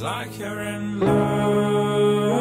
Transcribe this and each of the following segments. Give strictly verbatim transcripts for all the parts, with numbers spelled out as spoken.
like you're in love.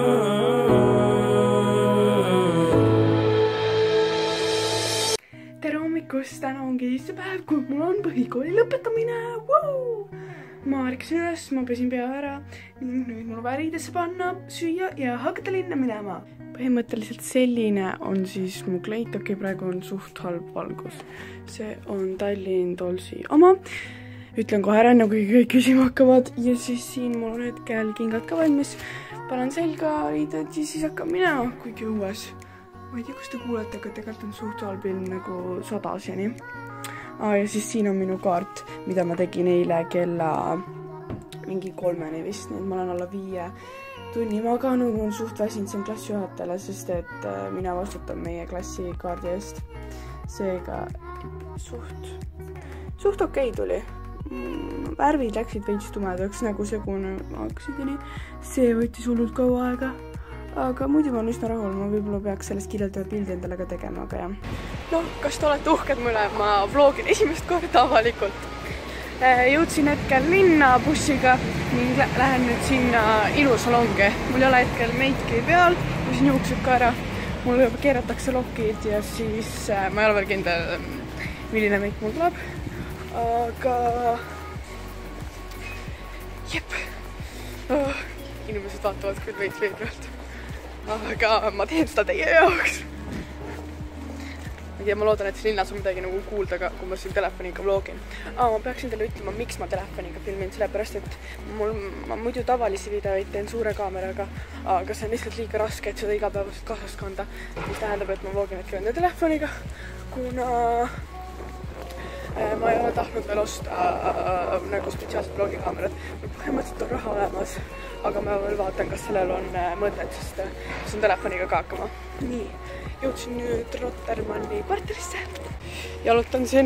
Tere hommikust, täna ongi see päev, kui mul on põhikooli lõpetamine. Woo! Ma ärkasin üles, ma pesin pea ära ning nüüd mul väridesse panna, süüa ja hakata linna minema. Põhimõtteliselt selline on siis mu kleit, okei, praegu on suht halb valgus. See on Tallinn Tollsi oma. Ütlen kohe ära, enne kui kõik küsima hakkavad. Ja siis siin mul on hetkel kingad ka valmis. Panen selga, riided ja siis hakkab minema, kuigi õues. Ma ei tea, kus te kuulete, aga tegelikult on suht halbil nagu sadaseni. Ah, ja siis siin on minu kaart, mida ma tegin eile kella mingi kolmeni vist, nii et ma olen alla viie tunni maganud. Mul on suht väsinud siin klassijuhatajale, sest et mina vastutan meie klassi kaardi eest. Seega suht, suht okei tuli. Värvid läksid veits tumedaks, nagu segune hakkasid ja nii. See võttis hullult kaua aega. Aga muidu ma olen üsna rahul, ma võib-olla peaks sellest kirjeldava pildi endale ka tegema, aga jah. No, kas te olete uhked mulle? Ma vlogin esimest korda avalikult. Jõudsin hetkel linna bussiga ning lähen nüüd sinna ilusalonge. Mul ei ole hetkel meiki peal, võisin juuksed ka ära. Mul juba keeratakse lokid ja siis ma ei ole veel kindel, milline meik mul tuleb. Aga jep, oh, inimesed vaatavad küll veits veebralt, aga ma teen seda teie jaoks. Ja ma loodan, et siin linnas on midagi nagu kuulda, kui ma siin telefoniga vlogin. Aa, ma peaksin teile ütlema, miks ma telefoniga filmin, sellepärast, et mul, ma muidu tavalisi videoid teen suure kaameraga, aga see on lihtsalt liiga raske, et seda igapäevaselt kaasas kanda. Mis tähendab, et ma vlogin hetkel enda telefoniga, kuna ma ei ole tahtnud veel osta äh, nagu spetsiaalset vlogikaamerat. Põhimõtteliselt on raha olemas, aga ma veel vaatan, kas sellel on äh, mõtet, sest äh, see on telefoniga ka hakkama. Nii, jõudsin nüüd Rotermanni kvartalisse. Jalutan siin.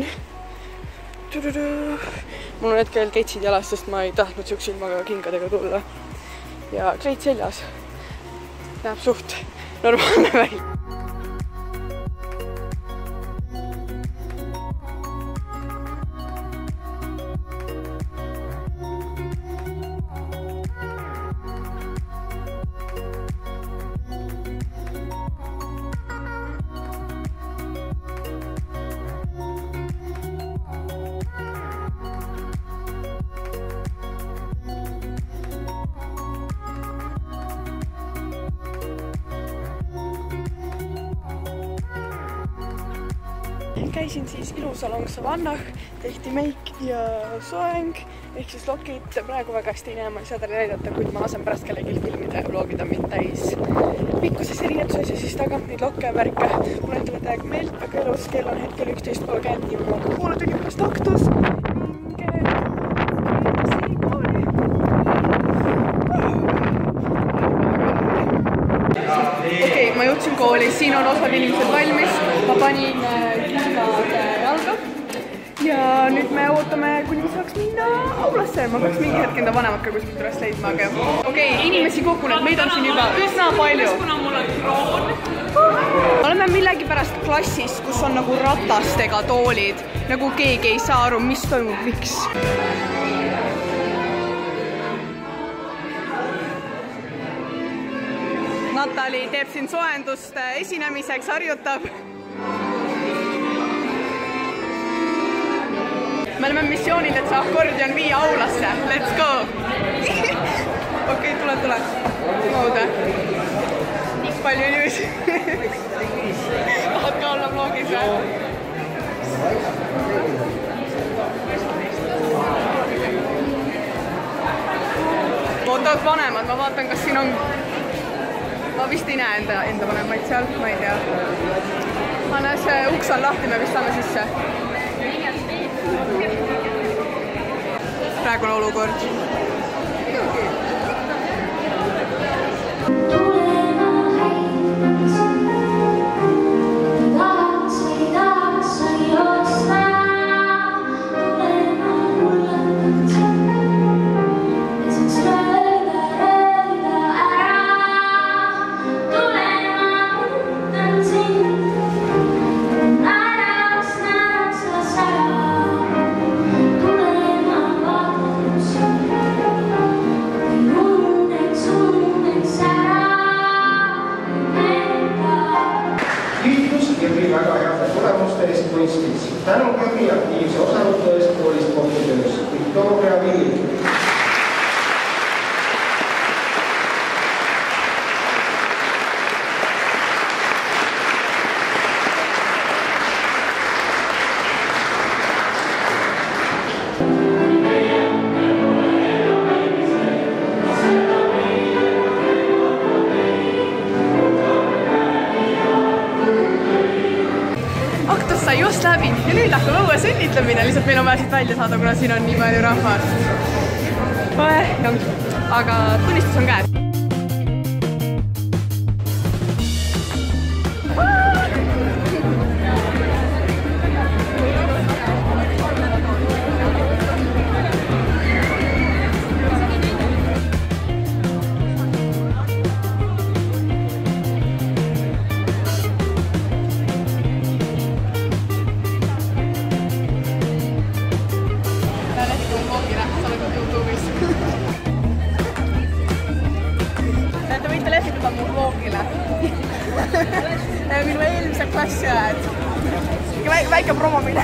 Mul on hetkel keitsid jalas, sest ma ei tahtnud siukse ilmaga kingadega tulla. Ja kleit seljas. Näeb suht normaalne välja. Käisin siis ilusalong Savannah, tehti meik ja soeng, ehk siis lokid praegu väga hästi ei näe, ma ei saa teile näidata, kuid ma lasen pärast kellegi filmida ja vlogida mind täis pikkuses erinetuses ja siis tagant neid lokke värke. Mul on endale täiega meelt, väga elus, kell on hetkel üksteist kolmkümmend ja mul on poole tunni pärast aktus. Okei, ma jõudsin kooli, siin on osad inimesed valmis, ma panin kingad jalga ja nüüd me ootame, kuni me saaks minna aulasse. Ma peaks mingi hetk enda vanemad ka kuskilt üles leidma, aga okei, inimesi kogunud, meid on siin juba üsna palju. Oleme millegi pärast klassis, kus on nagu ratastega toolid, nagu keegi ei saa aru, mis toimub, miks. Natali teeb siin soendust esinemiseks, harjutab. Me oleme missioonil, et see akordion viia aulasse. Let's go! Okei, tule, tule. Mooda. Palju inimesi. Tahad ka olla vlogis või? Ootavad vanemad, ma vaatan, kas siin on... Ma vist ei näe enda, enda vanemaid seal, ma ei tea. Anna see uks on lahti, me vist saame sisse. Praegune olukord. tänu kõigi aktiivse osaluse eest koolis sporditöös. Victoria Villi. Aktus sai just läbi ja nüüd hakkab õue sünnitlemine, lihtsalt meil on vaja siit välja saada, kuna siin on nii palju rahvast. Aga tunnistus on käes. Te võite lehvitada mu vloogile. Minu eelmise klassi ajad. Väike promomine.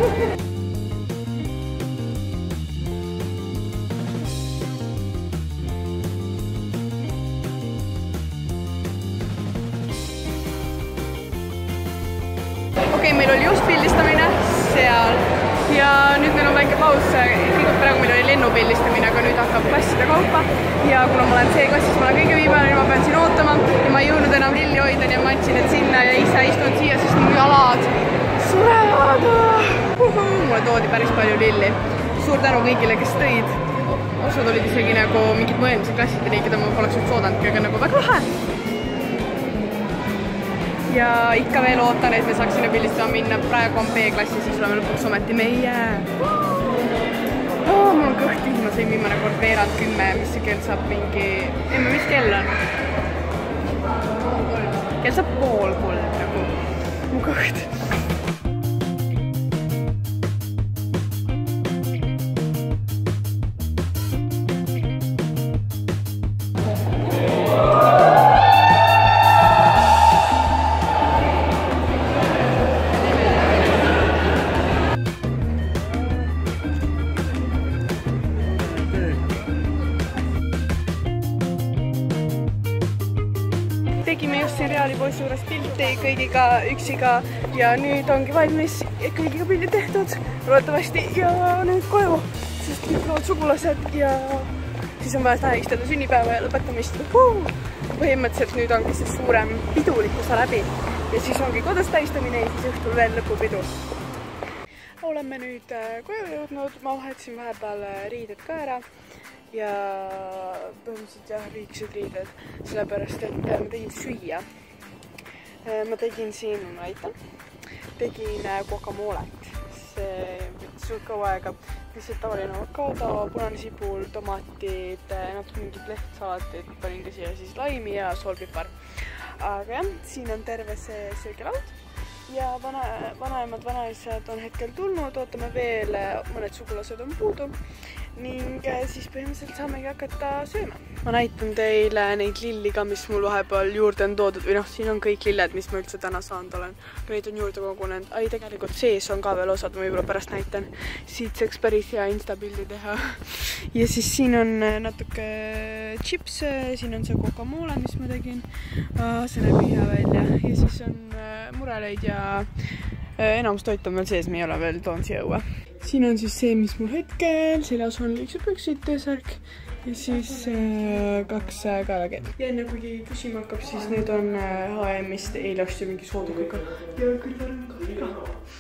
Okei, meil oli just pildistamine seal. Ja nüüd meil on väike paus, kõigepealt praegu meil oli lennupildistamine, aga nüüd hakkab klasside kaupa. Ja kuna ma olen C-klassis, ma olen kõige viimane, ma pean siin ootama ja ma ei jõudnud enam lilli hoida, nii ma andsin need sinna ja ise istun siia, sest mu jalad surevad. Mulle toodi päris palju lilli. Suur tänu kõigile, kes tõid. Osad olid isegi nagu mingid mu eelmised klassid ja nii, keda ma poleks üldse oodanudki, aga nagu väga lahe. Ja ikka veel ootan, et me saaks sinna pildistama minna. Praegu on B-klassi, siis oleme lõpuks ometi meie. Oh, mul on kõht tühi, ma sõin viimane kord veerand kümme, mis see kell saab mingi... Ei, mis kell on? Kell saab pool kolm nagu. Mu kõht. Tegime just siin Reali poissi juures pilti kõigiga üksiga ja nüüd ongi valmis kõigiga pildi tehtud loodetavasti ja nüüd koju, sest nüüd tulevad sugulased ja siis on vaja tähistada sünnipäeva ja lõpetamist. Põhimõtteliselt nüüd ongi see suurem pidulikkuse läbi ja siis ongi kodus tähistamine ja siis õhtul veel lõpupidu. Oleme nüüd koju jõudnud, ma vahetasin vahepeal riided ka ära ja põhimõtteliselt jah, liiksed riided, sellepärast et ma tegin süüa. Ma tegin siin, ma näitan, tegin guacamolet. See võttis suurt kaua aega, lihtsalt tavaline avokado, punane sibul, tomatid, natuke mingid lehtsalaatid, panin ka siia siis laimi ja soolpipar. Aga jah, siin on terve see söögilaud. Ja vana, vanaemad, vanaisad on hetkel tulnud, ootame veel, mõned sugulased on puudu ning siis põhimõtteliselt saamegi hakata sööma. Ma näitan teile neid lilli ka, mis mul vahepeal juurde on toodud või noh, siin on kõik lilled, mis ma üldse täna saanud olen. Aga neid on juurde kogunenud. Ai, tegelikult sees on ka veel osad, ma võib-olla pärast näitan. Siit saaks päris hea instapildi teha. Ja siis siin on natuke chips, siin on see guacamole, mis ma tegin. See näeb hea välja. Ja siis on mureleid ja enamus toit on veel sees, me ei ole veel toon siia õue. Siin on siis see, mis mul hetkel, seljas on liiksed püksid, T-särk ja siis äh, kaks äh, kaelakeed. Ja enne kui keegi küsima hakkab, siis need on äh, H and M-ist eile ostsin mingi soodukiga ja külvarõngaga.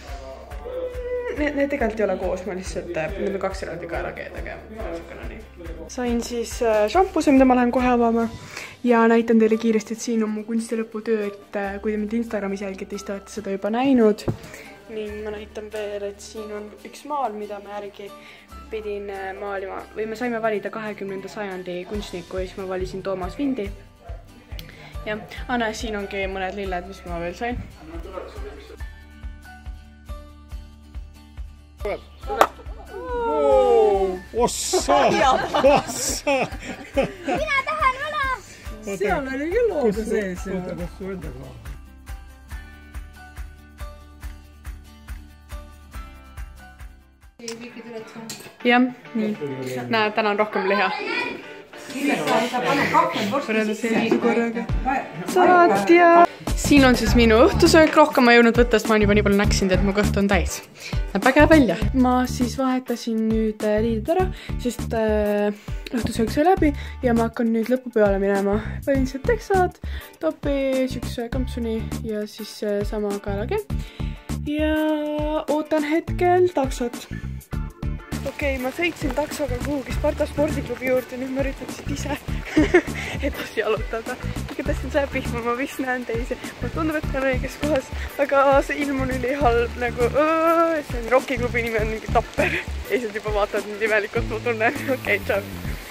Need, need tegelikult ei ole koos, ma lihtsalt, need on kaks eraldi kaelakeed, aga niisugune nii. Sain siis äh, šampuse, mida ma lähen kohe avama ja näitan teile kiiresti, et siin on mu kunstilõputöö, et äh, kui te mind Instagramis jälgite, siis te olete seda juba näinud. Ning ma näitan veel, et siin on üks maal, mida ma järgi pidin maalima või me saime valida kahekümnenda sajandi kunstniku ja siis ma valisin Toomas Vindi. Ja Anne, siin ongi mõned lilled, mis ma veel sain. Ossa! Ossa! Mina tahan vala! Seal oli küll looga sees. Oota, kas su enda ka? jah, nii. Näe, täna on rohkem liha. Võrreldes eelmise korraga. Salat ja... Siin on siis minu õhtusöök, rohkem ma jõudnud võtta, sest ma olen juba nii palju näksinud, et mu kõht on täis. Näeb väga välja. Ma siis vahetasin nüüd riided ära, sest õhtusöök sai läbi ja ma hakkan nüüd lõpu peale minema. Panin sealt teksad, topi, sükse kampsuni ja siis sama kaelagi. Ja ootan hetkel taksot. Okei, ma sõitsin taksoga kuhugi Sparta spordiklubi juurde, nüüd ma üritan siit ise edasi jalutada. Igatahes on see pihma, ma vist näen teisi. Ma tundub, et ta on õiges kohas, aga see ilm on üli halb, nagu õõ, see on rockiklubi nimi on mingi Tapper. Eised juba vaatavad mind imelikult, ma tunnen. Okei, tšau.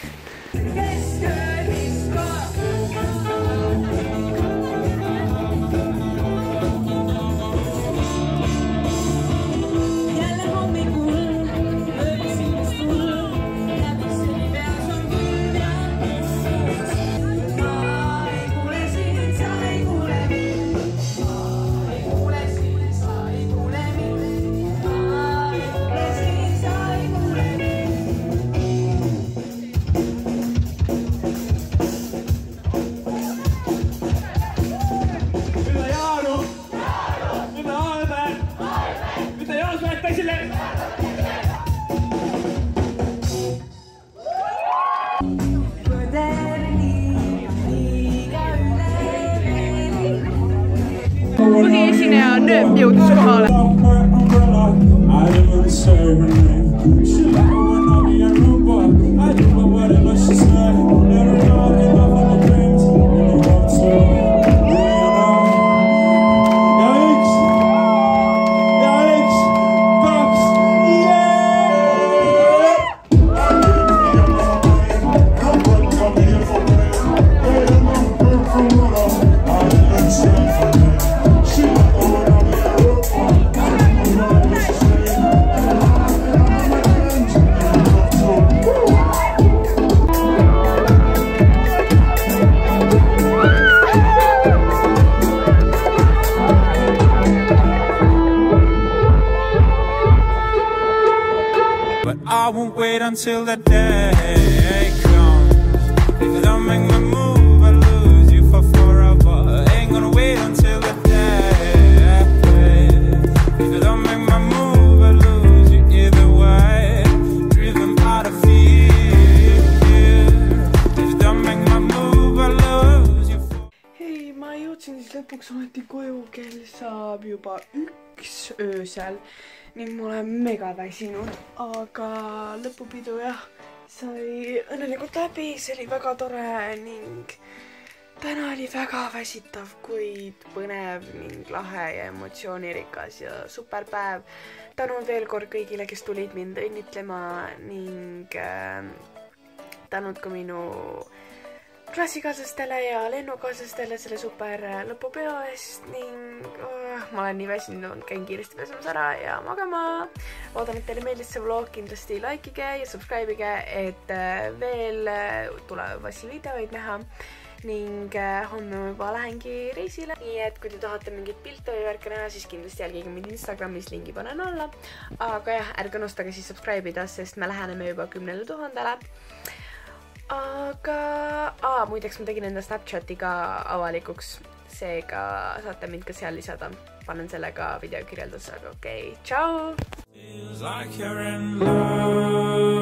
Põhiesineja Nööp jõudis kohale. I won't wait until that day comes. If you don't make my move, I lose you for forever. Ain't gonna wait until that day. If you don't make my move, I lose you either way. Driven out of fear. If you don't make my move, I lose you for... Hei, ma jõudsin siis lõpuks ometi koju, kell saab juba üks öösel. Ning ma olen mega väsinud, aga lõpupidu jah, sai õnnelikult läbi, see oli väga tore ning täna oli väga väsitav, kuid põnev ning lahe ja emotsioonirikas ja super päev. Tänud veel kord kõigile, kes tulid mind õnnitlema ning äh, tänud ka minu klassikaaslastele ja lennukaaslastele selle super lõpupeo eest ning oh, ma olen nii väsinud, käin kiiresti pesemas ära ja magama. Loodan, et teile meeldis see vlog, kindlasti likeige ja subscribeige, et veel tulevasi videoid näha ning homme ma juba lähengi reisile. Nii et kui te tahate mingit pilte või värke näha, siis kindlasti jälgige mind Instagramis, lingi panen alla. Aga jah, ärge unustage siis subscribe'ida, sest me läheneme juba kümnele tuhandele. Aga aa, muideks ma tegin enda Snapchati ka avalikuks, seega saate mind ka seal lisada. Panen selle ka video kirjeldus, aga okei, tšau! Feels like you're in love.